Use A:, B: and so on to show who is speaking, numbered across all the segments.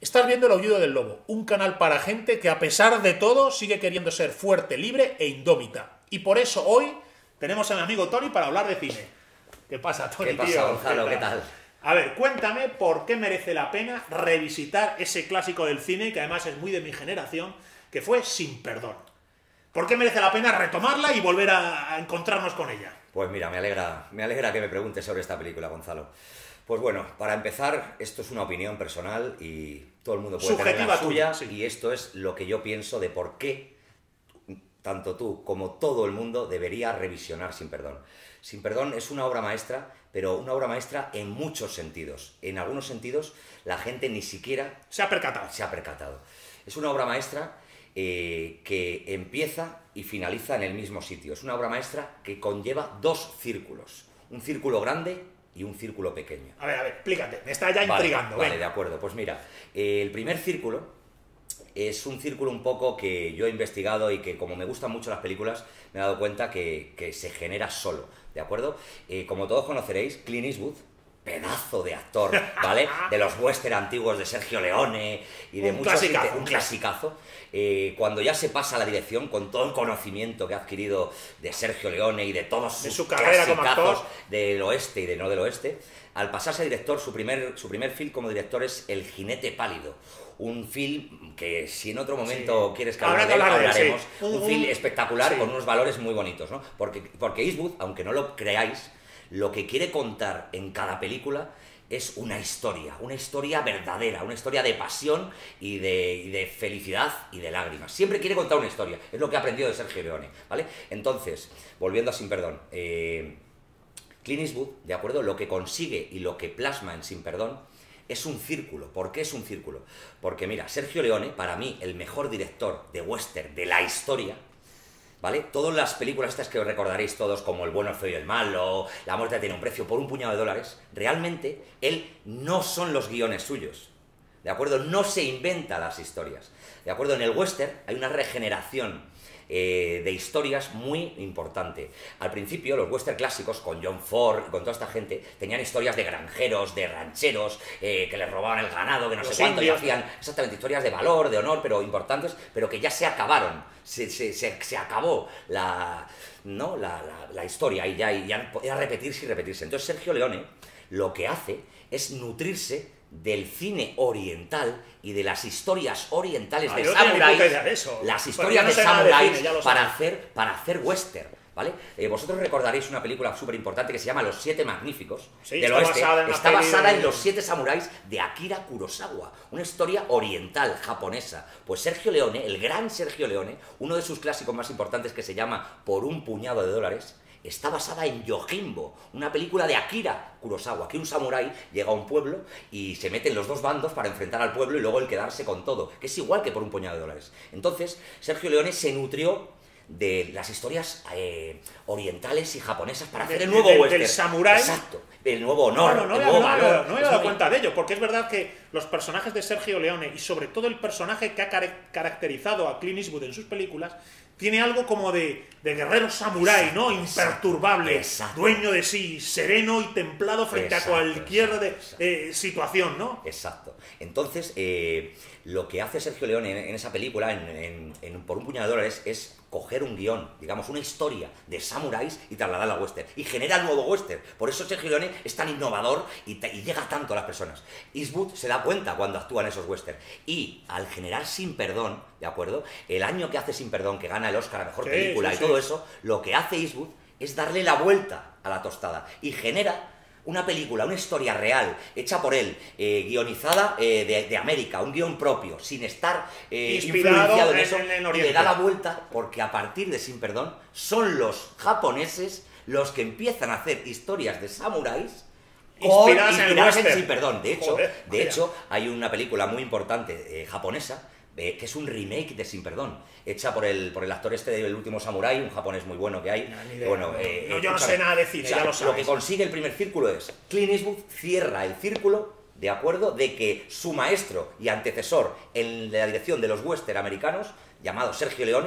A: Estás viendo El Aullido del Lobo, un canal para gente que a pesar de todo sigue queriendo ser fuerte, libre e indómita. Y por eso hoy tenemos a mi amigo Tony para hablar de cine. ¿Qué pasa, Tony,
B: ¿Qué pasa,
A: tío?
B: Gonzalo? ¿Qué tal?
A: A ver, cuéntame por qué merece la pena revisitar ese clásico del cine, que además es muy de mi generación, que fue Sin Perdón. ¿Por qué merece la pena retomarla y volver a encontrarnos con ella?
B: Pues mira, me alegra que me preguntes sobre esta película, Gonzalo. Pues bueno, para empezar, esto es una opinión personal y todo el mundo puede tener la suya,
A: sí.
B: y esto es lo que yo pienso de por qué tanto tú como todo el mundo debería revisionar Sin Perdón. Sin Perdón es una obra maestra, pero una obra maestra en muchos sentidos. En algunos sentidos la gente ni siquiera
A: Se ha percatado.
B: se ha percatado. Es una obra maestra que empieza y finaliza en el mismo sitio. Es una obra maestra que conlleva dos círculos, un círculo grande y un círculo pequeño.
A: A ver, explícate, me está ya intrigando.
B: Vale, de acuerdo. Pues mira, el primer círculo es un círculo un poco que yo he investigado y que, como me gustan mucho las películas, me he dado cuenta que se genera solo, ¿de acuerdo? Como todos conoceréis, Clint Eastwood, pedazo de actor, ¿vale? De los western antiguos de Sergio Leone y de muchos... Un clasicazo. Cuando ya se pasa a la dirección, con todo el conocimiento que ha adquirido de Sergio Leone y de todos sus
A: carrera como actor
B: del oeste y de no del oeste, al pasarse a director, su primer film como director es El jinete pálido. Un film que, si en otro momento quieres que hablaremos, un film espectacular con unos valores muy bonitos, ¿no? Porque Eastwood, aunque no lo creáis, lo que quiere contar en cada película es una historia verdadera, una historia de pasión y de felicidad y de lágrimas. Siempre quiere contar una historia, es lo que ha aprendido de Sergio Leone, ¿vale? Entonces, volviendo a Sin Perdón, Clint Eastwood, ¿de acuerdo? Lo que consigue y lo que plasma en Sin Perdón es un círculo. ¿Por qué es un círculo? Porque mira, Sergio Leone, para mí, el mejor director de western de la historia, ¿vale? Todas las películas estas que os recordaréis todos, como El bueno, el feo y el malo, La muerte tiene un precio, por un puñado de dólares, realmente él no son los guiones suyos, ¿de acuerdo? No se inventa las historias, ¿de acuerdo? En el western hay una regeneración de historias muy importante. Al principio, los western clásicos, con John Ford y con toda esta gente, tenían historias de granjeros, de rancheros, que les robaban el ganado, que no sé cuánto, y hacían exactamente historias de valor, de honor, pero importantes, pero que ya se acabaron. Se acabó la historia y ya era repetirse y repetirse. Entonces Sergio Leone lo que hace es nutrirse del cine oriental y de las historias orientales de samuráis, las historias de samuráis para hacer western, ¿vale? Vosotros recordaréis una película súper importante que se llama Los Siete Magníficos del Oeste. Está basada en Los Siete Samuráis de Akira Kurosawa, una historia oriental, japonesa. Pues Sergio Leone, el gran Sergio Leone, uno de sus clásicos más importantes, que se llama Por un puñado de dólares, está basada en Yojimbo, una película de Akira Kurosawa, que un samurái llega a un pueblo y se meten los dos bandos para enfrentar al pueblo y luego el quedarse con todo, que es igual que Por un puñado de dólares. Entonces, Sergio Leone se nutrió de las historias orientales y japonesas para hacer el nuevo western.
A: Del samurái.
B: Exacto, el nuevo honor,
A: el nuevo valor. No me he dado cuenta de ello, porque es verdad que los personajes de Sergio Leone, y sobre todo el personaje que ha caracterizado a Clint Eastwood en sus películas, tiene algo como de guerrero samurái, ¿no? Imperturbable, dueño de sí, sereno y templado frente a cualquier situación, ¿no?
B: Exacto. Entonces, lo que hace Sergio Leone en esa película, Por un puñado de dólares, es coger un guión, digamos, una historia de samuráis y trasladarla al western. Y genera el nuevo western. Por eso Sergio Leone es tan innovador y llega tanto a las personas. Eastwood se da cuenta cuando actúa en esos westerns. Y al generar Sin Perdón, ¿de acuerdo? El año que hace Sin Perdón, que gana el Oscar a Mejor Película y todo eso, lo que hace Eastwood es darle la vuelta a la tostada. Y genera una película, una historia real, hecha por él, guionizada de América, un guión propio, sin estar influenciado en eso, y le da la vuelta, porque a partir de Sin Perdón son los japoneses los que empiezan a hacer historias de samuráis inspiradas en Sin Perdón. De hecho, hay una película muy importante japonesa, que es un remake de Sin Perdón, hecha por el actor este del Último Samurái, un japonés muy bueno que hay.
A: Yo no sé nada de cine, ya lo sabes.
B: Lo que consigue el primer círculo es, Clint Eastwood cierra el círculo, ¿de acuerdo?, de que su maestro y antecesor en la dirección de los western americanos, llamado Sergio Leone,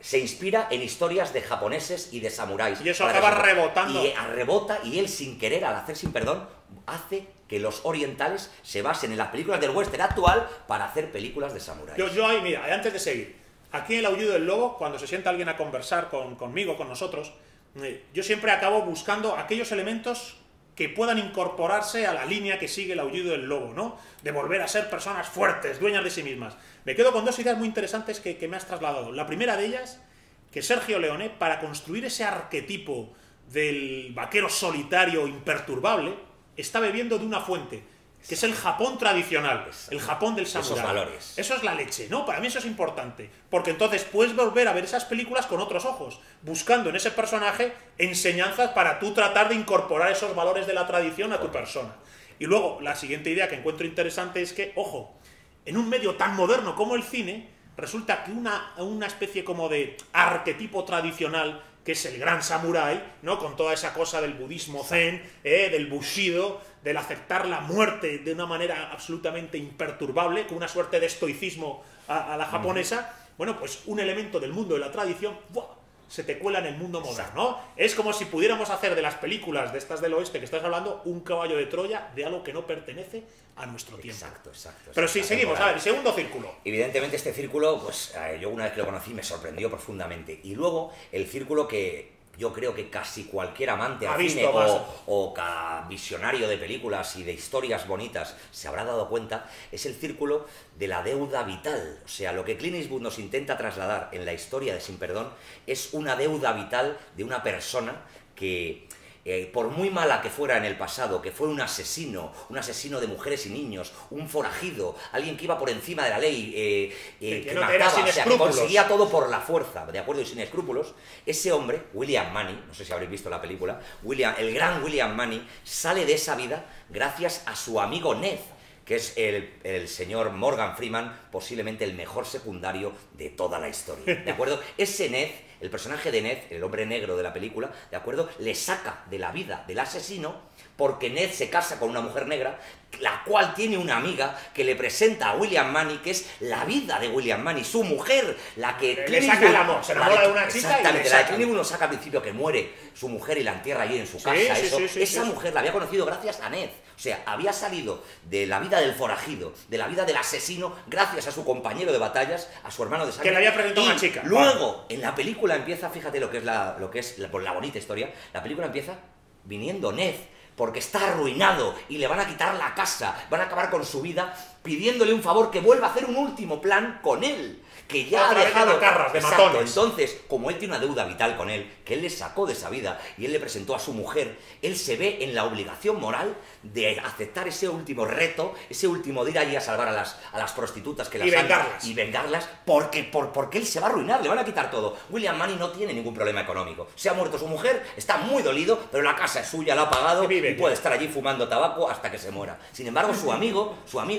B: se inspira en historias de japoneses y de samuráis.
A: Y eso acaba rebotando.
B: Y rebota, y él sin querer, al hacer sin perdón, hace que los orientales se basen en las películas del western actual para hacer películas de samuráis.
A: Yo ahí, mira, antes de seguir, aquí en El Aullido del Lobo, cuando se sienta alguien a conversar conmigo, con nosotros, yo siempre acabo buscando aquellos elementos que puedan incorporarse a la línea que sigue El Aullido del Lobo, ¿no? De volver a ser personas fuertes, dueñas de sí mismas. Me quedo con dos ideas muy interesantes que me has trasladado. La primera de ellas, que Sergio Leone, para construir ese arquetipo del vaquero solitario imperturbable, está bebiendo de una fuente, que es el Japón tradicional, el Japón del samurái.
B: Esos valores.
A: Eso es la leche, ¿no? Para mí eso es importante, porque entonces puedes volver a ver esas películas con otros ojos, buscando en ese personaje enseñanzas para tú tratar de incorporar esos valores de la tradición a tu persona. Y luego, la siguiente idea que encuentro interesante es que, ojo, en un medio tan moderno como el cine, resulta que una especie como de arquetipo tradicional, que es el gran samurái, ¿no? Con toda esa cosa del budismo zen, del bushido, del aceptar la muerte de una manera absolutamente imperturbable, con una suerte de estoicismo a la japonesa, bueno, pues un elemento del mundo de la tradición, ¡buah!, se te cuela en el mundo moderno. Es como si pudiéramos hacer de las películas de estas del oeste que estás hablando un caballo de Troya de algo que no pertenece a nuestro tiempo.
B: Exacto.
A: Pero sí, seguimos. A ver, segundo círculo.
B: Evidentemente este círculo, pues yo una vez que lo conocí me sorprendió profundamente. Y luego el círculo que yo creo que casi cualquier amante al cine o cada visionario de películas y de historias bonitas se habrá dado cuenta, es el círculo de la deuda vital. O sea, lo que Clint Eastwood nos intenta trasladar en la historia de Sin Perdón es una deuda vital de una persona que, por muy mala que fuera en el pasado, que fue un asesino de mujeres y niños, un forajido, alguien que iba por encima de la ley, que mataba, o sea, que conseguía todo por la fuerza, ¿de acuerdo? Y sin escrúpulos, ese hombre, William Munny, no sé si habréis visto la película, el gran William Munny, sale de esa vida gracias a su amigo Ned, que es el señor Morgan Freeman, posiblemente el mejor secundario de toda la historia, ¿de acuerdo? Ese Ned, el personaje de Ned, el hombre negro de la película, ¿de acuerdo?, le saca de la vida del asesino porque Ned se casa con una mujer negra, la cual tiene una amiga que le presenta a William Munny, que es la vida de William Munny, su mujer, la que...
A: Le saca el amor, se enamora de una chica y le saca.
B: La de Clint Eastwood nos saca al principio que muere su mujer y la entierra allí en su casa. Esa mujer la había conocido gracias a Ned. O sea, había salido de la vida del forajido, de la vida del asesino, gracias a su compañero de batallas, a su hermano de sangre.
A: Que le había presentado a una chica.
B: Luego, en la película empieza, fíjate lo que es la bonita historia, la película empieza viniendo Ned, porque está arruinado y le van a quitar la casa, van a acabar con su vida, pidiéndole un favor que vuelva a hacer un último plan con él, que ya ha dejado
A: de matones.
B: Entonces, como él tiene una deuda vital con él, que él le sacó de esa vida y él le presentó a su mujer, él se ve en la obligación moral de aceptar ese último reto, ese último de ir allí a salvar a las prostitutas que las
A: vengarlas.
B: Y vengarlas, porque él se va a arruinar, le van a quitar todo. William Munny no tiene ningún problema económico. Se ha muerto su mujer, está muy dolido, pero la casa es suya, la ha pagado y puede estar allí fumando tabaco hasta que se muera. Sin embargo, su amigo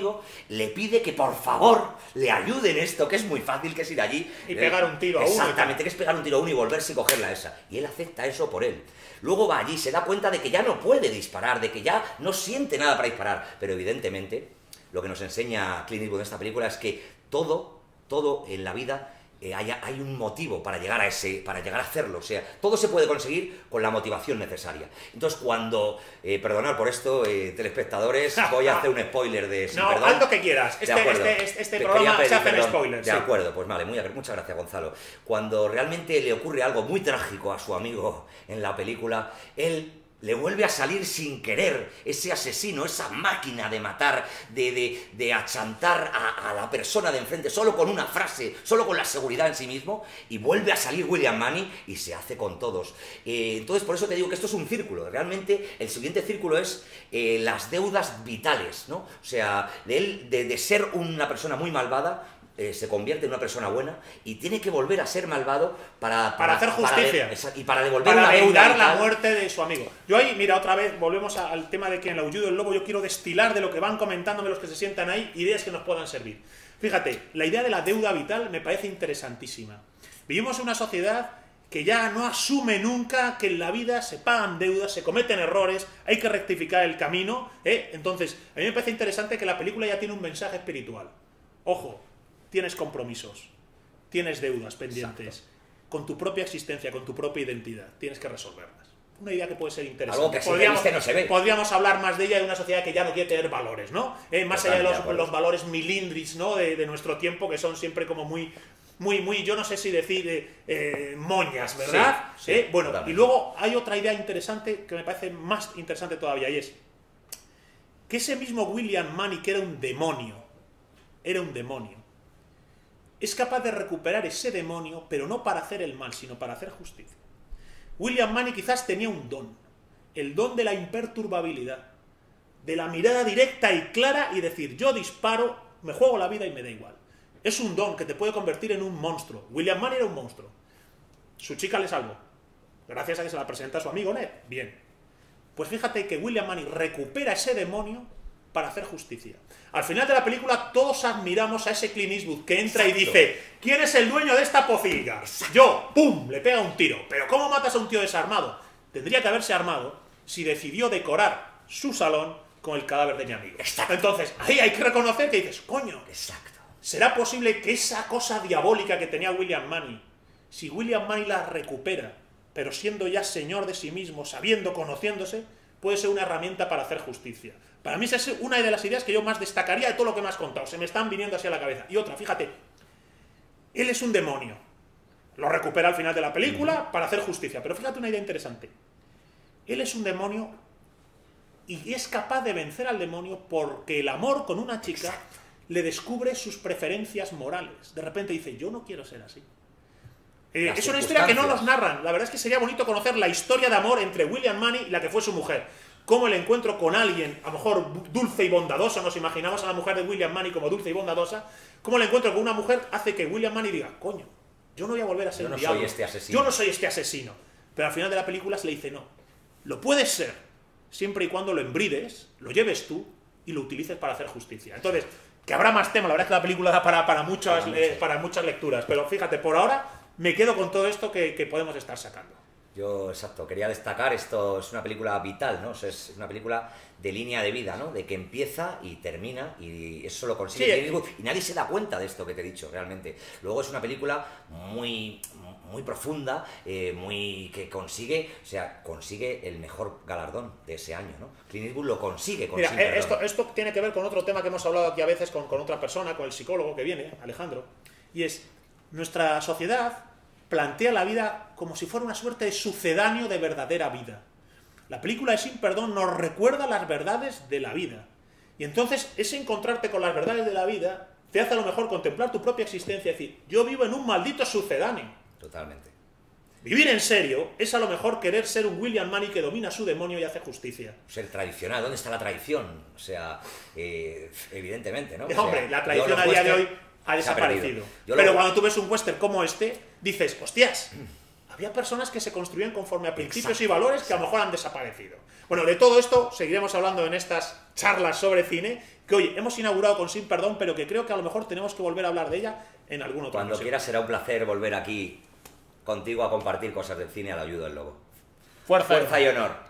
B: le pide que por favor le ayude en esto, que es muy fácil, que es ir allí
A: y pegar un tiro a uno.
B: Exactamente, que es pegar un tiro a uno y volverse y cogerla esa. Y él acepta eso por él. Luego va allí, se da cuenta de que ya no puede disparar, de que ya no siente nada para disparar. Pero evidentemente, lo que nos enseña Clint Eastwood en esta película es que todo en la vida hay un motivo para llegar a hacerlo. O sea, todo se puede conseguir con la motivación necesaria. Entonces, cuando, perdonad por esto, telespectadores, voy a hacer un spoiler de Sin Perdón.
A: Haz lo que quieras. Este programa se hace spoilers.
B: De acuerdo, pues vale, muchas gracias, Gonzalo. Cuando realmente le ocurre algo muy trágico a su amigo en la película, él le vuelve a salir sin querer ese asesino, esa máquina de matar, de achantar a la persona de enfrente, solo con una frase, solo con la seguridad en sí mismo, y vuelve a salir William Munny y se hace con todos. Entonces, por eso te digo que esto es un círculo. Realmente, el siguiente círculo es las deudas vitales, ¿no? O sea, de ser una persona muy malvada, se convierte en una persona buena y tiene que volver a ser malvado para
A: hacer justicia
B: y para devolver
A: para
B: una deuda
A: vengar la muerte de su amigo. Yo ahí, mira, otra vez volvemos al tema de que en El Aullido del Lobo yo quiero destilar de lo que van comentándome los que se sientan ahí ideas que nos puedan servir. Fíjate, la idea de la deuda vital me parece interesantísima. Vivimos en una sociedad que ya no asume nunca que en la vida se pagan deudas, se cometen errores, hay que rectificar el camino, Entonces, a mí me parece interesante que la película ya tiene un mensaje espiritual. Ojo, tienes compromisos, tienes deudas pendientes.
B: Exacto.
A: con tu propia existencia, con tu propia identidad. Tienes que resolverlas. Una idea que puede ser interesante.
B: Algo que si no se ve.
A: Podríamos hablar más de ella de una sociedad que ya no quiere tener valores, ¿no? Más allá de los valores milindris, ¿no? de nuestro tiempo, que son siempre como muy, yo no sé si decir moñas, ¿verdad?
B: Sí,
A: bueno,
B: totalmente.
A: y luego hay otra idea interesante que me parece más interesante todavía, y es que ese mismo William Munny, que era un demonio, es capaz de recuperar ese demonio, pero no para hacer el mal, sino para hacer justicia. William Munny quizás tenía un don, el don de la imperturbabilidad, de la mirada directa y clara y decir, yo disparo, me juego la vida y me da igual. Es un don que te puede convertir en un monstruo. William Munny era un monstruo. Su chica le salvó, gracias a que se la presenta a su amigo Ned. Bien. Pues fíjate que William Munny recupera ese demonio para hacer justicia. Al final de la película todos admiramos a ese Clint Eastwood que entra y dice, ¿quién es el dueño de esta pocilga? Yo, ¡pum!, le pega un tiro. Pero ¿cómo matas a un tío desarmado? Tendría que haberse armado si decidió decorar su salón con el cadáver de mi amigo.
B: Exacto.
A: Entonces, ahí hay que reconocer que dices, coño,
B: Exacto.
A: ¿será posible que esa cosa diabólica que tenía William Munny, si William Munny la recupera, pero siendo ya señor de sí mismo, sabiendo, conociéndose, puede ser una herramienta para hacer justicia? Para mí esa es una de las ideas que yo más destacaría de todo lo que me has contado. Se me están viniendo así a la cabeza. Y otra, fíjate, él es un demonio. Lo recupera al final de la película para hacer justicia. Pero fíjate una idea interesante. Él es un demonio y es capaz de vencer al demonio porque el amor con una chica le descubre sus preferencias morales. De repente dice, yo no quiero ser así. Es una historia que no nos narran. La verdad es que sería bonito conocer la historia de amor entre William Munny y la que fue su mujer. Cómo el encuentro con alguien, a lo mejor dulce y bondadosa, nos imaginamos a la mujer de William Munny como dulce y bondadosa, cómo el encuentro con una mujer hace que William Munny diga, coño, yo no voy a volver a ser un diablo. Yo no soy este asesino. Pero al final de la película se le dice, no, lo puedes ser, siempre y cuando lo embrides, lo lleves tú y lo utilices para hacer justicia. Entonces, que habrá más tema, la verdad es que la película da para muchas lecturas, pero fíjate, por ahora me quedo con todo esto que podemos estar sacando.
B: Yo, exacto, quería destacar, esto es una película vital, ¿no? O sea, es una película de línea de vida, ¿no? De que empieza y termina, y eso lo consigue. Sí, y nadie se da cuenta de esto que te he dicho, realmente. Luego es una película muy profunda, que consigue, o sea, consigue el mejor galardón de ese año, ¿no? Clint Eastwood lo consigue.
A: Mira, esto tiene que ver con otro tema que hemos hablado aquí a veces con otra persona, con el psicólogo que viene, Alejandro, y es, nuestra sociedad plantea la vida como si fuera una suerte de sucedáneo de verdadera vida. La película de Sin Perdón nos recuerda las verdades de la vida. Y entonces ese encontrarte con las verdades de la vida te hace a lo mejor contemplar tu propia existencia y decir, yo vivo en un maldito sucedáneo.
B: Totalmente.
A: Vivir en serio es a lo mejor querer ser un William Munny que domina su demonio y hace justicia.
B: Ser tradicional, ¿dónde está la tradición? O sea, evidentemente, ¿no?
A: Hombre,
B: o sea,
A: la tradición a día de hoy ha desaparecido. Pero cuando tú ves un western como este, dices, hostias, había personas que se construían conforme a principios y valores que a lo mejor han desaparecido. Bueno, de todo esto seguiremos hablando en estas charlas sobre cine, que hoy hemos inaugurado con Sin Perdón, pero que creo que a lo mejor tenemos que volver a hablar de ella en algún otro
B: Cuando quieras será un placer volver aquí contigo a compartir cosas del cine al Ayudo del Lobo.
A: Fuerza y honor.